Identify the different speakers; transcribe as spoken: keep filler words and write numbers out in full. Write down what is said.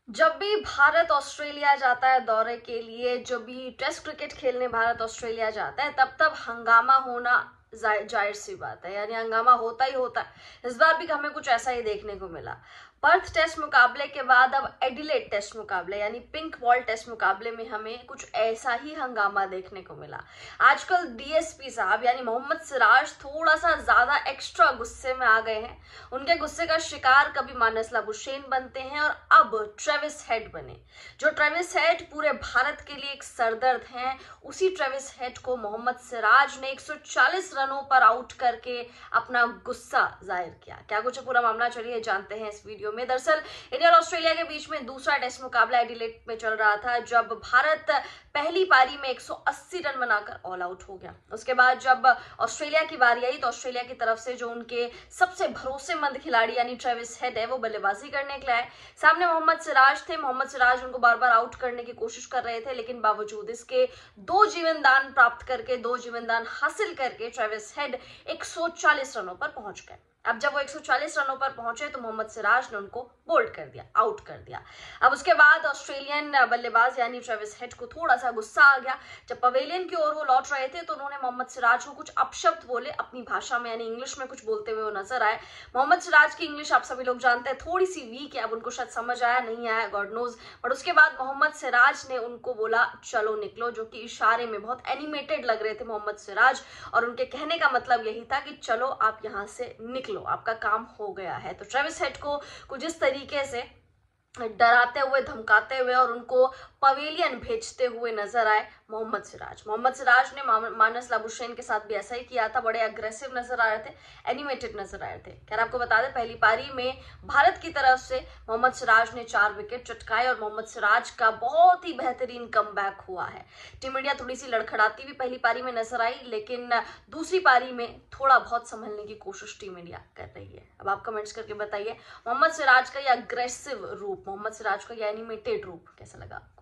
Speaker 1: जब भी भारत ऑस्ट्रेलिया जाता है दौरे के लिए, जब भी टेस्ट क्रिकेट खेलने भारत ऑस्ट्रेलिया जाता है, तब तब हंगामा होना जा- जाहिर सी बात है। यानी हंगामा होता ही होता है। इस बार भी हमें कुछ ऐसा ही देखने को मिला। पर्थ टेस्ट मुकाबले के बाद अब एडिलेड टेस्ट मुकाबले यानी पिंक बॉल टेस्ट मुकाबले में हमें कुछ ऐसा ही हंगामा देखने को मिला। आजकल डीएसपी साहब यानी मोहम्मद सिराज थोड़ा सा ज्यादा एक्स्ट्रा गुस्से में आ गए हैं। उनके गुस्से का शिकार कभी मानस लाबुशेन बनते हैं और अब ट्रेविस हेड बने। जो ट्रेविस हेड पूरे भारत के लिए एक सरदर्द हैं, उसी ट्रेविस हेड को मोहम्मद सिराज ने एक सौ चालीस रनों पर आउट करके अपना गुस्सा जाहिर किया। क्या कुछ पूरा मामला, चलिए जानते हैं इस वीडियो में। दरअसल इंडिया और ऑस्ट्रेलिया के बीच में दूसरा टेस्ट मुकाबला एडिलेड में चल रहा था, जब भारत पहली पारी में एक सौ अस्सी रन बनाकर ऑल आउट हो गया। उसके बाद जब ऑस्ट्रेलिया की बारी आई तो ऑस्ट्रेलिया की तरफ से जो उनके सबसे भरोसेमंद खिलाड़ी यानी ट्रेविस हेड है, वो बल्लेबाजी करने के लिए आए। सामने मोहम्मद सिराज थे। मोहम्मद सिराज उनको बार बार आउट करने की कोशिश कर रहे थे, लेकिन बावजूद इसके दो जीवन दान प्राप्त करके दो जीवन दान हासिल करके ट्रेविस हेड एक सौ चालीस रनों पर पहुंच गए। अब जब वो एक सौ चालीस रनों पर पहुंचे तो मोहम्मद सिराज ने उनको बोल्ड कर दिया, आउट कर दिया। अब उसके बाद ऑस्ट्रेलियन बल्लेबाज यानी ट्रेविस हेड को थोड़ा सा गुस्सा आ गया। जब पवेलियन की ओर वो लौट रहे थे तो उन्होंने मोहम्मद सिराज को कुछ अपशब्द बोले अपनी भाषा में, यानी इंग्लिश में कुछ बोलते हुए वो नजर आए। मोहम्मद सिराज की इंग्लिश आप सभी लोग जानते हैं थोड़ी सी वीक है, अब उनको शायद समझ आया नहीं आया, गॉड नोज। बट उसके बाद मोहम्मद सिराज ने उनको बोला चलो निकलो, जो कि इशारे में बहुत एनिमेटेड लग रहे थे मोहम्मद सिराज, और उनके कहने का मतलब यही था कि चलो आप यहां से निकलो, आपका काम हो गया है। तो ट्रेविस हेड को कुछ इस तरीके से डराते हुए, धमकाते हुए और उनको पवेलियन भेजते हुए नजर आए मोहम्मद सिराज। मोहम्मद सिराज ने मानस लाबुशेन के साथ भी ऐसा ही किया था। बड़े अग्रेसिव नजर आ रहे थे, एनिमेटेड नजर आ रहे थे। खैर आपको बता दें, पहली पारी में भारत की तरफ से मोहम्मद सिराज ने चार विकेट चटकाए और मोहम्मद सिराज का बहुत ही बेहतरीन कमबैक हुआ है। टीम इंडिया थोड़ी सी लड़खड़ाती भी पहली पारी में नजर आई, लेकिन दूसरी पारी में थोड़ा बहुत संभलने की कोशिश टीम इंडिया कर रही है। अब आप कमेंट्स करके बताइए मोहम्मद सिराज का यह अग्रेसिव रूप, मोहम्मद सिराज का यह एनिमेटेड रूप कैसा लगा।